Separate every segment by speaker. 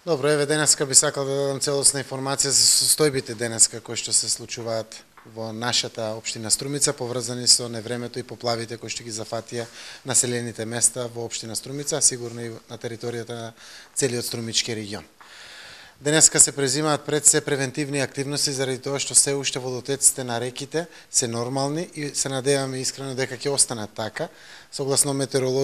Speaker 1: Добро, еве денеска би сакал да дадам целосна информација за состојбите денеска кои што се случуваат во нашата општина Струмица, поврзани со невремето и поплавите кои што ги зафатија населените места во општина Струмица, а сигурно и на територијата на целиот Струмички регион. Денеска се презимаат пред се превентивни активности заради тоа што се уште водотеците на реките се нормални и се надеваме искрено дека ќе останат така, согласно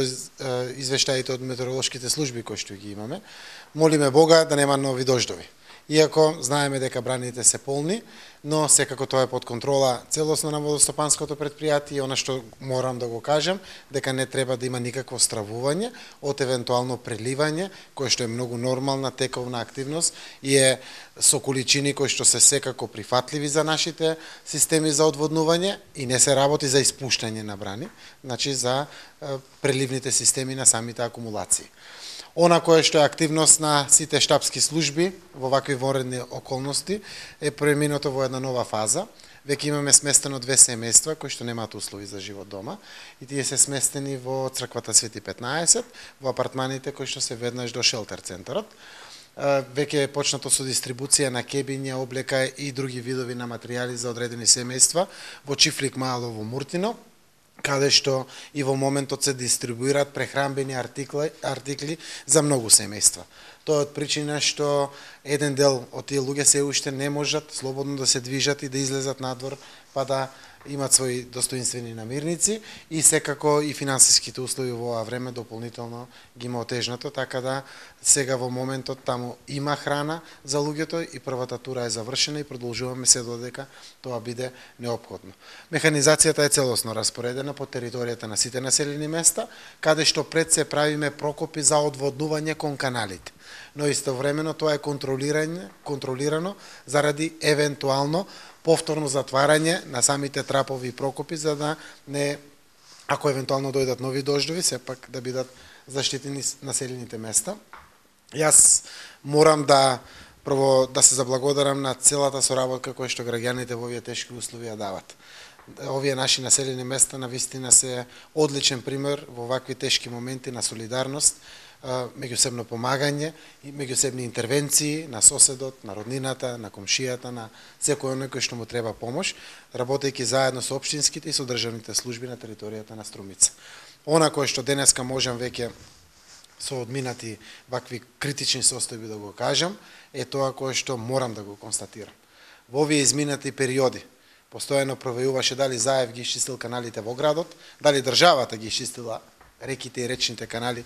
Speaker 1: извештаите од метеоролошките служби кои што ги имаме. Молиме Бога да нема нови дождови. Иако знаеме дека браните се полни, но секако тоа е под контрола целосно на водостопанското предпријатие и она што морам да го кажам, дека не треба да има никакво стравување од евентуално преливање, кое што е многу нормална тековна активност и е со количини кои што се секако прифатливи за нашите системи за одводнување и не се работи за испуштање на брани, значи за преливните системи на самите акумулации. Она кое што е активност на сите штабски служби во вакви воредни околности е преминато во една нова фаза. Веќе имаме сместено 2 семејства кои што немаат услови за живот дома и тие се сместени во црквата Свети 15, во апартманите кои што се веднаш до шелтер центарот. Веќе е почнато со дистрибуција на кебиња, облека и други видови на материјали за одредени семејства во Чифлик Мало во Муртино, каде што и во моментот се дистрибуираат прехранбени артикли за многу семејства. Тоа е од причина што еден дел од тие луѓе се уште не можат слободно да се движат и да излезат надвор, па да имат своји достоинствени намирници и секако и финансиските услови во ова време дополнително ги има отежнато, така да сега во моментот таму има храна за луѓето и првата тура е завршена и продолжуваме се додека тоа биде неопходно. Механизацијата е целосно распоредена по територијата на сите населени места, каде што пред се правиме прокопи за одводнување кон каналите. Но истовремено тоа е контролирано заради евентуално повторно затварање на самите трапови и прокопи, за да не, ако евентуално дојдат нови дождови, сепак да бидат заштитени населените места. Јас морам да прво да се заблагодарам на целата соработка која што граѓаните во овие тешки услови ја дават. Овие наши населени места навистина се одличен пример во вакви тешки моменти на солидарност, меѓусебно помагање и меѓусебни интервенции на соседот, на роднината, на комшијата, на секој оној кој што му треба помош, работејќи заедно со општинските и со државните служби на територијата на Струмица. Она кое што денеска можам веќе со одминати вакви критични состојби да го кажам, е тоа кое што морам да го констатирам. Во овие изминати периоди постојано проверуваше дали Заев ги исчистил каналите во градот, дали државата ги исчистила реките и речните канали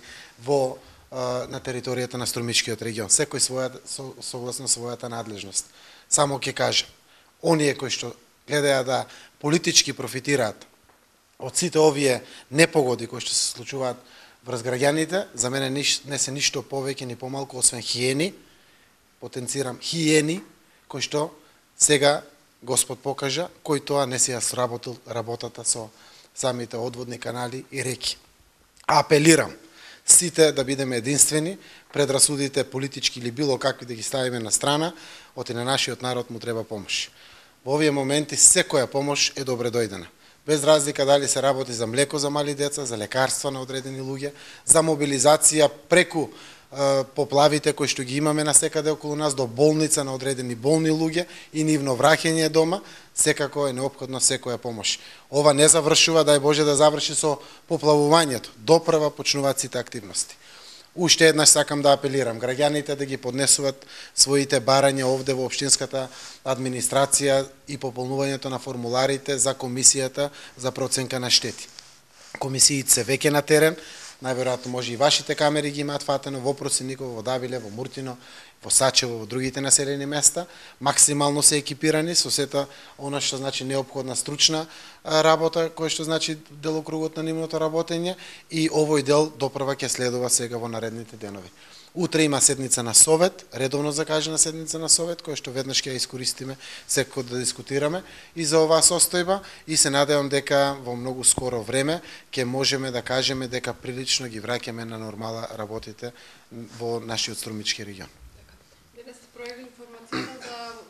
Speaker 1: на територијата на Струмичкиот регион. Секој согласно својата надлежност. Само ќе кажам, оние кои што гледаја да политички профитираат од сите овие непогоди кои што се случуваат врз граѓаните, за мене не се ништо повеќе ни помалку освен хиени, потенцирам хиени, кои што сега Господ покажа, кој тоа не си ја сработил работата со самите одводни канали и реки. Апелирам сите да бидеме единствени, предрасудите политички или било какви да ги ставиме на страна, оти на нашиот народ му треба помош. Во овие моменти секоја помош е добре дојдена. Без разлика дали се работи за млеко за мали деца, за лекарства на одредени луѓе, за мобилизација преку поплавите кои што ги имаме на секаде околу нас, до болница на одредени болни луѓе и нивно враќање дома, секако е неопходно секоја помош. Ова не завршува, дај Боже да заврши со поплавувањето. Допрва почнуваат сите активности. Уште еднаш сакам да апелирам граѓаните да ги поднесуваат своите барања овде во општинската администрација и пополнувањето на формуларите за комисијата за проценка на штети. Комисиите се веќе на терен, најверојатно може и вашите камери ги имаат фатено во Просениково, во Давиле, во Муртино, во Сачево, во другите населени места, максимално се екипирани со сета она што значи неопходна стручна работа, кој што значи делокругот на нивното работење и овој дел допрва ќе следува сега во наредните денови. Утре има седница на совет, редовно закажана седница на совет, која што веднаш ќе ја искористиме секој да дискутираме и за оваа состојба и се надевам дека во многу скоро време ќе можеме да кажеме дека прилично ги враќаме на нормала работите во нашиот Струмички регион.
Speaker 2: Денес се пројави информацијата за водочен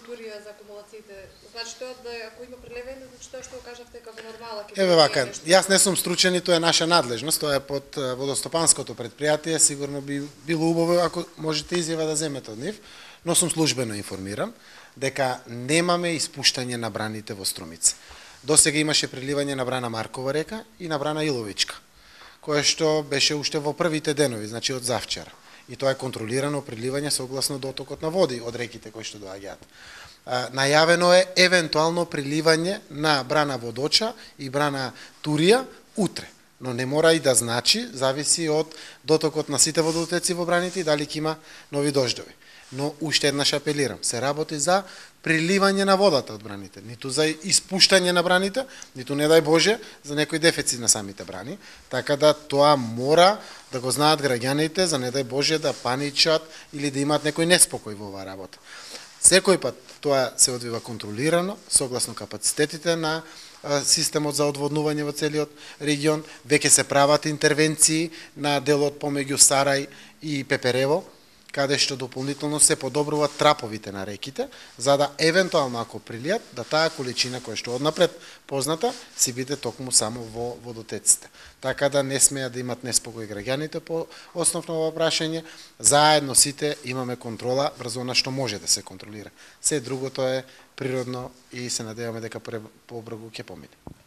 Speaker 2: Турија за акумулациите? Значи тоа да ако има преливање, значи тоа што го кажавте како нормала ќе
Speaker 1: Еве вака, јас не сум стручен и тоа е наша надлежност, тоа е под водостопанското предпријатие, сигурно би било убаво ако можете изјава да земете од нив, но сум службено информиран дека немаме испуштање на браните во Струмица. Досега имаше преливање на брана Маркова река и на брана Иловичка, кое што беше уште во првите денови, значи од завчера. И тоа е контролирано преливање согласно дотокот на води од реките кои што доаѓаат. Најавено е евентуално преливање на брана Водоча и брана Турија утре, но не мора и да значи, зависи од дотокот на сите водотоци во браните и дали ќе има нови дождови. Но уште еднаш апелирам, се работи за преливање на водата од браните, ниту за испуштање на браните, ниту не дај Боже за некој дефицит на самите брани, така да тоа мора да го знаат граѓаните, за не дај Боже да паничат или да имаат некој неспокој во оваа работа. Секој пат тоа се одвива контролирано, согласно капацитетите на системот за одводнување во целиот регион, веќе се прават интервенции на делот помеѓу Сарај и Пеперево, каде што дополнително се подобруваат траповите на реките, за да евентуално ако прилијат, да таа количина која што однапред позната, си биде токму само во водотеците. Така да не смеат да имат неспокој граѓаните по основно ова прашање, заедно сите имаме контрола врз она што може да се контролира. Се другото е природно и се надеваме дека побрзо ќе помине.